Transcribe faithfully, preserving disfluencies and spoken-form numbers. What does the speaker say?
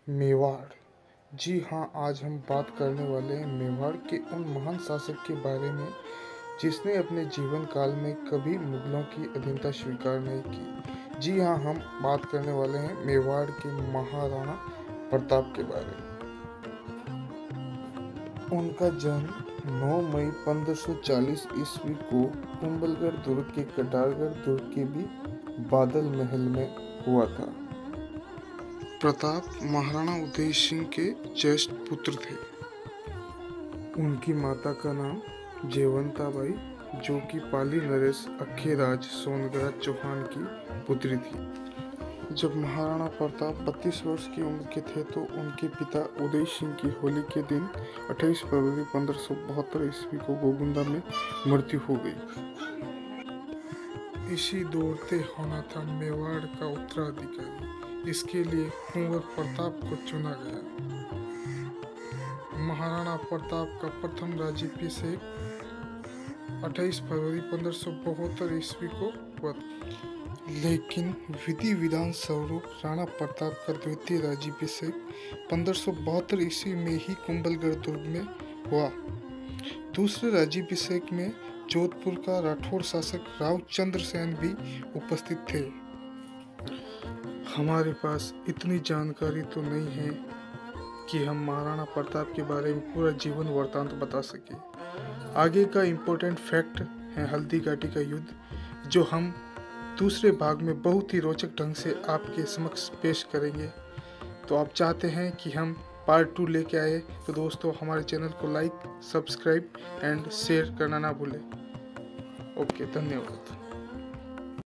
मेवाड़। जी हाँ, आज हम बात करने वाले हैं मेवाड़ के उन महान शासक के बारे में जिसने अपने जीवन काल में कभी मुगलों की अधीनता स्वीकार नहीं की। जी हाँ, हम बात करने वाले हैं मेवाड़ के महाराणा प्रताप के बारे में। उनका जन्म नौ मई पंद्रह सौ चालीस ईस्वी को कुंभलगढ़ दुर्ग के कटारगढ़ दुर्ग के भी बादल महल में हुआ था। प्रताप महाराणा उदय सिंह के ज्येष्ठ पुत्र थे। उनकी माता का नाम जयवंताबाई, जो कि पाली नरेश अखेराज सोनगराज चौहान की पुत्री थी। जब महाराणा प्रताप बत्तीस वर्ष की उम्र के थे तो उनके पिता उदय सिंह की होली के दिन अट्ठाईस फरवरी पंद्रह सौ बहत्तर ईस्वी को गोगुंदा में मृत्यु हो गई। इसी दौड़ते होना था मेवाड़ का उत्तराधिकारी। इसके लिए कुंवर प्रताप को चुना गया। महाराणा प्रताप का प्रथम राज्याभिषेक अट्ठाईस फरवरी पंद्रह सौ बहत्तर ईस्वी को हुआ, लेकिन विधि विधान स्वरूप राणा प्रताप का द्वितीय राज्याभिषेक पंद्रह सौ बहत्तर ईस्वी में ही कुंभलगढ़ दुर्ग में हुआ। दूसरे राज्याभिषेक में जोधपुर का राठौड़ शासक राव चंद्र सेन भी उपस्थित थे। हमारे पास इतनी जानकारी तो नहीं है कि हम महाराणा प्रताप के बारे में पूरा जीवन वृत्तांत बता सके। आगे का इम्पोर्टेंट फैक्ट है हल्दी घाटी का युद्ध, जो हम दूसरे भाग में बहुत ही रोचक ढंग से आपके समक्ष पेश करेंगे। तो आप चाहते हैं कि हम पार्ट टू लेके आए तो दोस्तों हमारे चैनल को लाइक, सब्सक्राइब एंड शेयर करना ना भूलें। ओके, धन्यवाद।